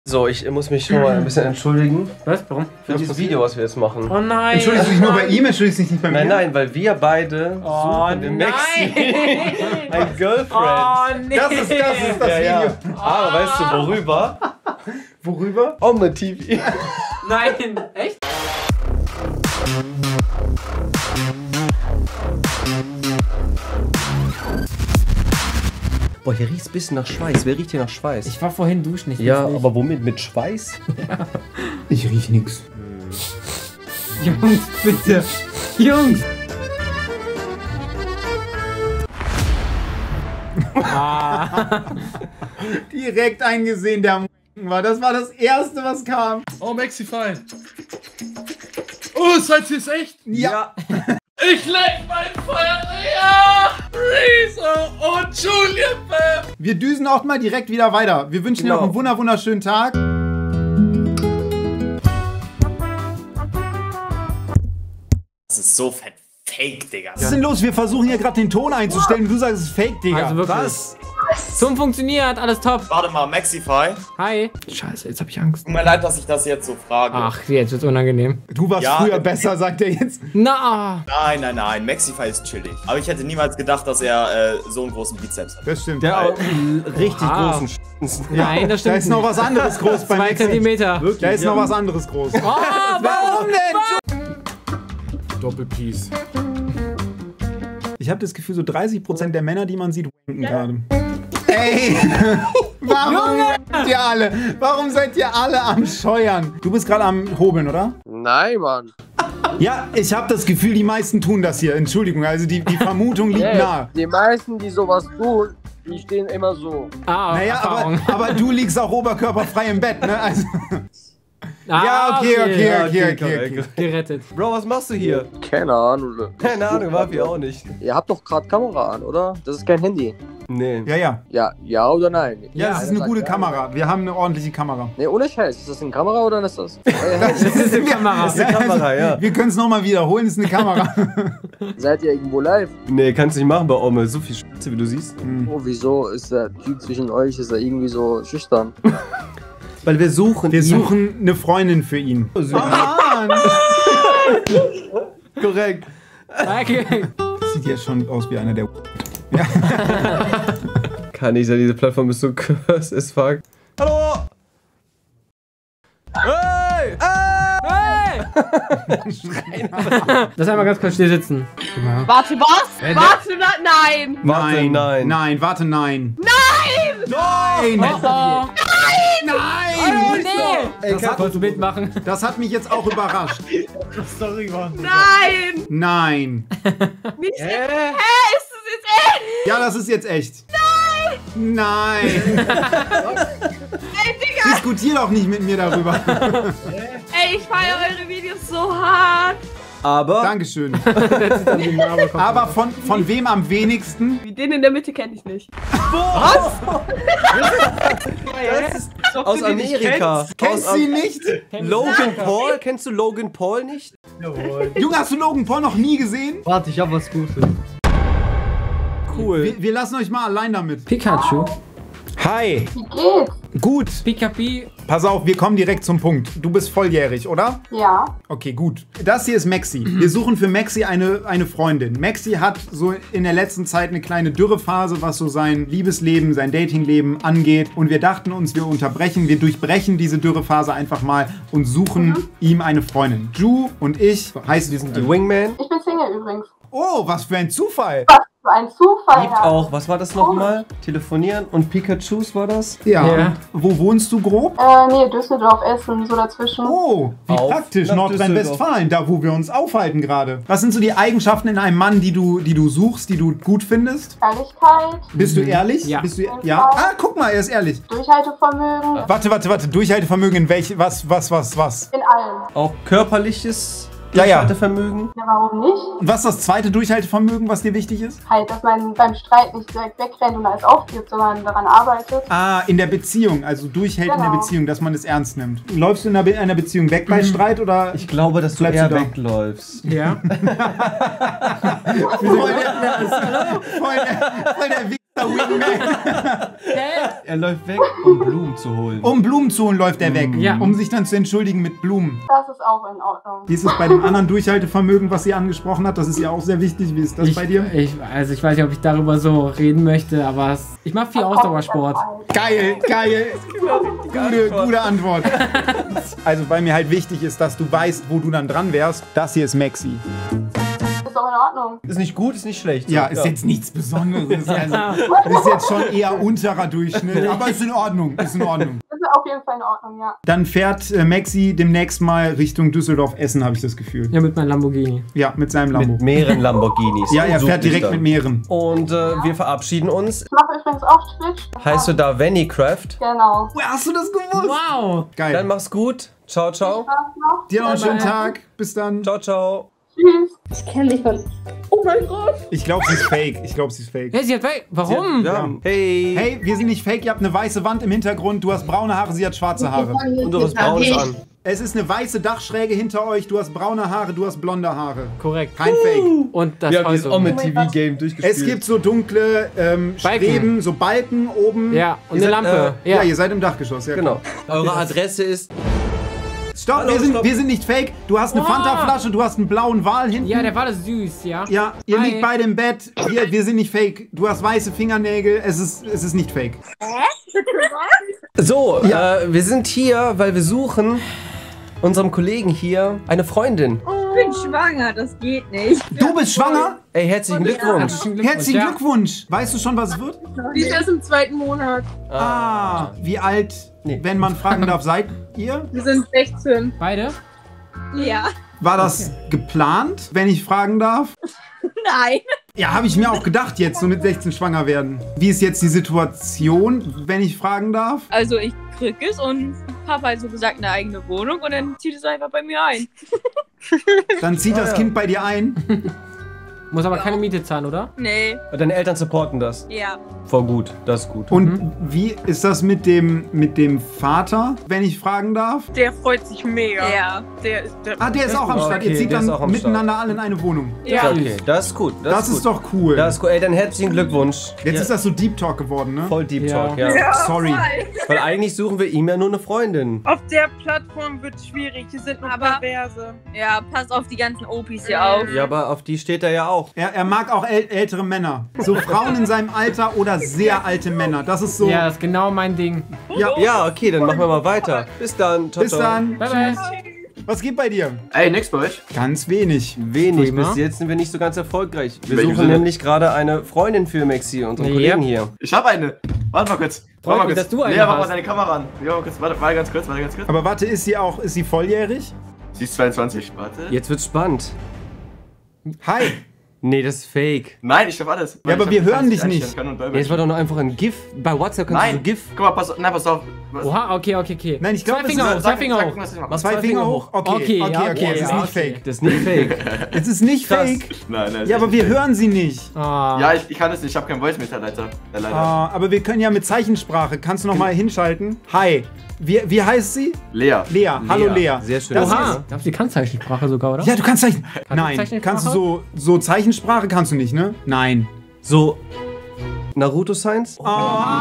So, ich muss mich schon mal ein bisschen entschuldigen. Was? Warum? Für dieses Video, was wir jetzt machen. Oh nein. Entschuldigst du dich nur bei ihm, entschuldigst du dich nicht bei mir? Nein, weil wir beide suchen im Maxi ein Girlfriend. Oh nee. Das ist das Video. Aber weißt du, worüber? Worüber? Ome TV. Nein, echt? Boah, hier riecht es ein bisschen nach Schweiß. Wer riecht hier nach Schweiß? Ich war vorhin duschen, ich ja, nicht. aber womit? Mit Schweiß? Ich riech nix. Jungs, bitte. Jungs. Direkt eingesehen, der war. Das war das Erste, was kam. Oh, Maxify. Oh, seid ihr es echt? Ja. Ich leg mein Feuer. Ja! Rezo und Julian Bam. Wir düsen auch mal direkt wieder weiter. Wir wünschen dir noch einen wunderschönen Tag. Das ist so fett fake, Digga. Was ist denn los? Wir versuchen hier gerade den Ton einzustellen und du sagst, es ist fake, Digga. Also wirklich. Was? Zoom funktioniert, alles top. Warte mal, Maxify. Hi. Scheiße, jetzt hab ich Angst. Tut mir leid, dass ich das jetzt so frage. Ach, jetzt wird's unangenehm. Du warst Ja, früher besser, sagt er jetzt. Na. Nein. Maxify ist chillig. Aber ich hätte niemals gedacht, dass er so einen großen Bizeps hat. Das stimmt. Der auch einen richtig großen Nein, das stimmt. Da ist noch was anderes groß bei 2 Maxi. Zentimeter. Da ist noch was anderes groß. Oh, warum denn? Doppelpiece. Ich habe das Gefühl, so 30% der Männer, die man sieht, winken gerade. Ey! Warum seid ihr alle am Scheuern? Du bist gerade am Hobeln, oder? Nein, Mann. Ja, ich habe das Gefühl, die meisten tun das hier. Entschuldigung, also die Vermutung liegt nahe. Die meisten, die sowas tun, die stehen immer so. Naja, aber du liegst auch oberkörperfrei im Bett, ne? Also, ja, okay. Gerettet. Bro, was machst du hier? Keine Ahnung. Keine Ahnung, war wir auch nicht. Ihr habt doch gerade Kamera an, oder? Das ist kein Handy. Nee. Ja. Ja oder nein? Ja, das ist eine gute Kamera. Wir haben eine ordentliche Kamera. Ne, ohne Scheiß. Ist das eine Kamera oder ist das? Das ist eine Kamera. Das ist eine Kamera, ja. Wir können es nochmal wiederholen, das ist eine Kamera. Seid ihr irgendwo live? Nee, kannst du nicht machen bei Ome. So viel Spitze, wie du siehst. Oh, wieso ist der Typ zwischen euch, ist er irgendwie so schüchtern? Weil wir suchen. Wir suchen eine Freundin für ihn. Oh Mann! Korrekt. Okay. Sieht jetzt schon aus wie einer der... Kann nicht sein, diese Plattform ist so cursed as fuck. Hallo! Hey! Hey! Lass einmal ganz kurz still sitzen. Warte, was? Warte, nein! Nein, warte, nein. Nein! Oh. Nein! Nee! Das wolltest du mitmachen. Das hat mich jetzt auch überrascht. Sorry, Mann. Nein! Nein. Nicht ist das jetzt echt? Ja, das ist jetzt echt. Nein! Ey, Digga! Diskutier doch nicht mit mir darüber. Ey, ich feiere eure Videos so hart! Aber. Dankeschön. Aber von wem am wenigsten? Wie den in der Mitte kenne ich nicht. Das ist aus Amerika. Kennst du ihn nicht? Logan Paul? Kennst du Logan Paul nicht? Junge, hast du Logan Paul noch nie gesehen? Warte, ich hab was Gutes. Cool. Wir lassen euch mal allein damit. Pikachu. Hi. Wie geht's? Gut. Pikapi. Pass auf, wir kommen direkt zum Punkt. Du bist volljährig, oder? Ja. Okay, gut. Das hier ist Maxi. Wir suchen für Maxi eine Freundin. Maxi hat so in der letzten Zeit eine kleine Dürrephase, was so sein Liebesleben, sein Datingleben angeht. Und wir dachten uns, wir durchbrechen diese Dürrephase einfach mal und suchen ihm eine Freundin. Ju und ich heißen, wir sind Die Wingman. Ich bin Single übrigens. Oh, was für ein Zufall. Was für ein Zufall. Gibt auch. Was war das nochmal? Telefonieren und Pikachus war das? Ja. Wo wohnst du grob? Nee, Düsseldorf, Essen, so dazwischen. Oh, wie praktisch. nach Nordrhein-Westfalen, da wo wir uns aufhalten gerade. Was sind so die Eigenschaften in einem Mann, die du suchst, die du gut findest? Ehrlichkeit, Bist du ehrlich? Ja. Bist du, ja? Ah, guck mal, er ist ehrlich. Durchhaltevermögen, Warte. Durchhaltevermögen in welch, was? in allem. Auch körperliches Ja. Durchhaltevermögen. Ja, warum nicht? Und was ist das zweite Durchhaltevermögen, was dir wichtig ist? Halt, dass man beim Streit nicht direkt wegrennt und alles aufgibt, sondern daran arbeitet. Ah, in der Beziehung, also durchhält in der Genau. Beziehung, dass man es ernst nimmt. Läufst du in einer Beziehung weg bei Streit oder? Ich glaube, dass du Bleibst eher du da? wegläufst. Ja. voll der Wichser Mr. Wingman. Er läuft weg, um Blumen zu holen. Um Blumen zu holen läuft er weg. Ja. Um sich dann zu entschuldigen mit Blumen. Das ist auch in Ordnung. Wie ist es bei dem anderen Durchhaltevermögen, was sie angesprochen hat? Das ist ja auch sehr wichtig. Wie ist das bei dir? Also ich weiß nicht, ob ich darüber so reden möchte, aber ich mache viel Ausdauersport. Geil, geil. Gute Antwort. Also weil mir halt wichtig ist, dass du weißt, wo du dann dran wärst. Das hier ist Maxi. Ist doch in Ordnung. Ist nicht gut, ist nicht schlecht. Ja, ist jetzt nichts Besonderes. Also, ist jetzt schon eher unterer Durchschnitt, aber ist in Ordnung. Ist in Ordnung. Ist auf jeden Fall in Ordnung, ja. Dann fährt Maxi demnächst mal Richtung Düsseldorf-Essen, habe ich das Gefühl. Ja, mit meinem Lamborghini. Ja, mit seinem Lambo. Mit mehreren Lamborghinis. Ja, er Such fährt dich direkt dann. mit mehreren. Und wir verabschieden uns. Ich mache übrigens auch Twitch. Heißt du da Vannycraft? Genau. Hast du das gewusst? Wow! Geil. Dann mach's gut. Ciao, ciao. Spaß noch. Dir noch einen schönen Tag. Bis dann. Ciao, ciao. Tschüss. Ich kenne dich von. Oh mein Gott. Ich glaube, sie ist fake. Ich glaube, sie ist fake. Hey, sie hat weg. Warum? Ja. Hey. Hey, wir sind nicht fake. Ihr habt eine weiße Wand im Hintergrund. Du hast braune Haare, sie hat schwarze Haare. Und du hast Braunes an. Es ist eine weiße Dachschräge hinter euch. Du hast braune Haare, du hast blonde Haare. Korrekt. Kein Fake. Und das Wir haben dieses Auto. Omid-TV-Game durchgespielt. Es gibt so dunkle Streben, so Balken oben. Ja, und Ihr eine seid, Lampe. Ja, ihr seid im Dachgeschoss. Ja, Genau. Eure Adresse ist... Stopp, Hallo, wir sind, stopp. wir sind nicht fake. Du hast eine Wow. Fanta-Flasche, du hast einen blauen Wal hinten. Ja, der war das süß, ja. Ja, ihr Hi. liegt beide im Bett. Wir sind nicht fake. Du hast weiße Fingernägel. Es ist nicht fake. So, wir sind hier, weil wir suchen unserem Kollegen hier eine Freundin. Ich bin schwanger, das geht nicht. Du bist schwanger? Ey, herzlichen Glückwunsch. Herzlichen ja. Glückwunsch. Weißt du schon, was es wird? Die ist erst im 2. Monat. Ah, wie alt, Nee. wenn man fragen darf, seid ihr? Wir sind 16. Beide? Ja. War das geplant, wenn ich fragen darf? Nein. Ja, habe ich mir auch gedacht, jetzt so mit 16 schwanger werden. Wie ist jetzt die Situation, wenn ich fragen darf? Also ich krieg es und habe halt so gesagt eine eigene Wohnung und dann zieht es einfach bei mir ein. Dann zieht das Kind bei dir ein. Muss aber keine Miete zahlen, oder? Nee, Deine Eltern supporten das. ja. Voll gut, das ist gut. Und wie ist das mit dem Vater, wenn ich fragen darf? Der freut sich mega. Ja. Der Der ist auch am Start. Ihr Okay, zieht der ist dann auch am miteinander alle in eine Wohnung. Ja. Okay, das ist gut. Das ist doch cool. Das ist cool. Ey, dann herzlichen Glückwunsch. Jetzt Ja, ist das so Deep Talk geworden, ne? voll Deep Ja. Talk, ja. Sorry. Weil eigentlich suchen wir ihm ja nur eine Freundin. Auf der Plattform wird schwierig. Hier sind nur Perverse. Ja, pass auf die ganzen Opis hier auf. Ja, aber auf die steht er ja auch. Er mag auch ältere Männer. So Frauen in seinem Alter oder sehr alte Männer. Das ist so. Ja, das ist genau mein Ding. Ja. Ja, okay, dann machen wir mal weiter. Bis dann. Ciao, Bis ciao. dann. Bye, bye. Was geht bei dir? Ey, nix bei euch. Ganz wenig. Wenig, Prima. bis jetzt sind wir nicht so ganz erfolgreich. Wir Welchem suchen Sinne? nämlich gerade eine Freundin für Maxi, unseren Ja. Kollegen hier. Ich habe eine. Warte mal kurz. Freut Warte mal mich, kurz. dass du eine Lea, mach mal hast. deine Kamera an. Ja, mal kurz. Warte ganz kurz. Aber warte, ist sie volljährig? Sie ist 22. Warte. Jetzt wird's spannend. Hi. Nee, das ist fake. Nein, ich darf alles. Ja, aber wir hören dich nicht. Nee, es war doch nur einfach ein GIF. Bei WhatsApp kannst du so Nein, GIF. Guck mal, pass auf. Was? Oha, okay. Nein, ich glaube, Zwei Finger hoch, zwei Finger hoch. was ich mache. Mach Zwei Finger hoch. Okay, ja, es ist ja, nicht okay. fake. Das ist nicht fake. Es ist nicht Krass. fake. Nein. Ja, aber wir hören sie nicht. Ah. Ja, ich kann es nicht. Ich habe keinen Voice-Meter, leider. Aber wir können ja mit Zeichensprache. Kannst du noch mal hinschalten? Hi. Wie heißt sie? Lea. Lea. Hallo Lea. Sehr schön. Das Oha. ist- Ich glaube, sie kann Zeichensprache sogar, oder? Ja, du kannst Zeichen. du Nein, Zeichensprache? kannst du so Zeichensprache kannst du nicht, ne? Nein. So. Naruto Science? Oh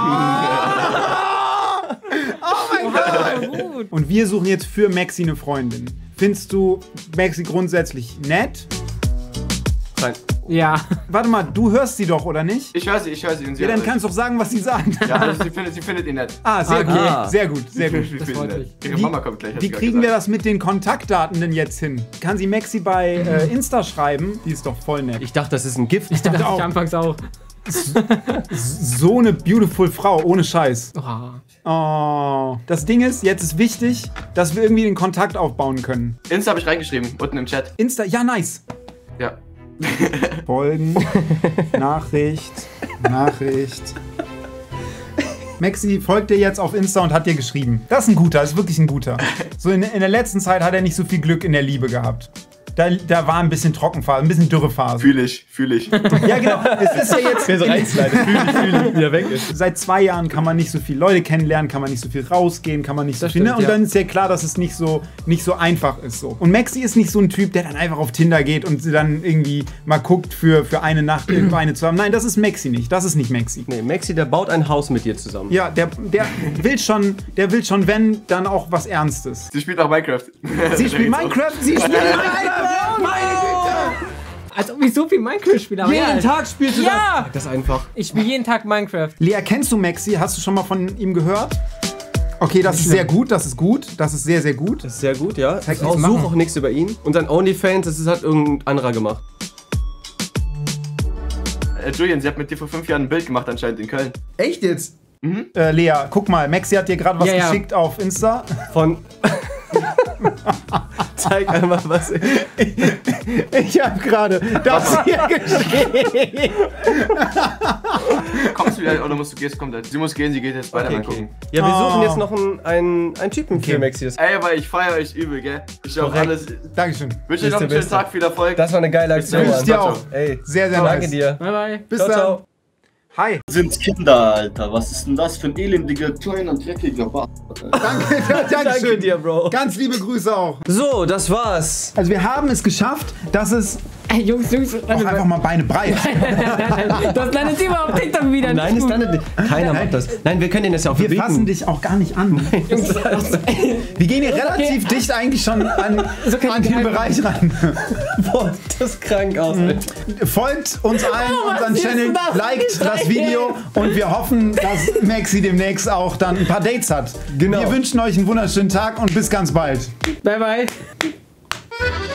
mein Gott. Gut. Und wir suchen jetzt für Maxi eine Freundin. Findest du Maxi grundsätzlich nett? Nein. Ja. Warte mal, du hörst sie doch, oder nicht? Ich höre sie. Und sie Ja, dann hört kannst du doch sagen, was sie sagt. euch. Ja, also sie findet ihn nett. Ah, sehr Okay. gut. Sehr gut, sehr gut. Sie findet ihn freut nett. mich. Ihre Mama kommt gleich. hat Wie sie gerade kriegen wir gesagt. das mit den Kontaktdaten denn jetzt hin? Kann sie Maxi bei Insta schreiben? Die ist doch voll nett. Ich dachte, das ist ein GIF. Ich dachte auch. ich anfangs auch. So eine beautiful Frau, ohne Scheiß. Oha. Oh. Das Ding ist, jetzt ist wichtig, dass wir irgendwie den Kontakt aufbauen können. Insta habe ich reingeschrieben, unten im Chat. Insta, ja, nice. Ja. Folgen, Nachricht. Maxi folgt dir jetzt auf Insta und hat dir geschrieben. Das ist ein guter, das ist wirklich ein guter. So in der letzten Zeit hat er nicht so viel Glück in der Liebe gehabt. da war ein bisschen Trockenphase, ein bisschen Dürrephase. Fühl ich. Ja, genau. Es ist ja jetzt... Wer so reinsliden, fühl ich, wieder weg ist. Seit 2 Jahren kann man nicht so viel Leute kennenlernen, kann man nicht so viel rausgehen, kann man nicht so Das viel... stimmt, Und ja. dann ist ja klar, dass es nicht so einfach ist. So. Und Maxi ist nicht so ein Typ, der dann einfach auf Tinder geht und dann irgendwie mal guckt, für eine Nacht irgendeine zu haben. Nein, das ist Maxi nicht. Das ist nicht Maxi. Nee, Maxi, der baut ein Haus mit dir zusammen. Ja, der will schon, wenn, dann auch was Ernstes. Sie spielt auch Minecraft. Sie spielt Minecraft, Als ob ich so viel Minecraft spiele. Aber Jeden Tag spielst du Ja! das ist einfach. Ich spiele jeden Tag Minecraft. Lea, kennst du Maxi? Hast du schon mal von ihm gehört? Okay, das ist sehr gut, das ist gut. Das ist sehr, sehr gut. Das ist sehr gut, ja. Zeig Ich nichts suche machen. auch nichts über ihn. Und sein OnlyFans, das hat irgendein anderer gemacht. Julian, sie hat mit dir vor 5 Jahren ein Bild gemacht anscheinend in Köln. Echt jetzt? Lea, guck mal, Maxi hat dir gerade was Ja, ja. geschickt auf Insta. Von... Zeig einmal was. Ich habe gerade das hier geschickt. Kommst du wieder oder musst du gehen? Komm, sie muss gehen, sie geht jetzt weiter mal gucken. Ja, wir suchen Oh. jetzt noch einen Typen für Maxi. Ey, aber ich feiere euch übel, gell? Ich hab Korrekt. alles. Dankeschön. Wünsche euch noch einen der schönen Beste. Tag, viel Erfolg. Das war eine geile Aktion. Wünsche ich dir Mann. auch. Ey, Sehr, sehr danke nice. dir. Bye, bye. Bis Ciao, dann. ciao. Hi. Sind Kinder, Alter. Was ist denn das für ein elendiger, kleiner, dreckiger Bart? Danke, Danke Dankeschön. dir, Bro. Ganz liebe Grüße auch. So, das war's. Also wir haben es geschafft, dass es Ey, Jungs. auch einfach mal Beine breit. Das landet immer auf TikTok wieder. Nein, das landet nicht. Keiner macht das. Nein, wir können den das ja auch Wir fassen verbieten. dich auch gar nicht an. Wir gehen hier relativ dicht eigentlich schon an den Bereich ran. Boah, das ist krank aus. Folgt uns allen, unseren ist Channel, das? liked das Video und wir hoffen, dass Maxi demnächst auch dann ein paar Dates hat. Genau. Wir wünschen euch einen wunderschönen Tag und bis ganz bald. Bye, bye.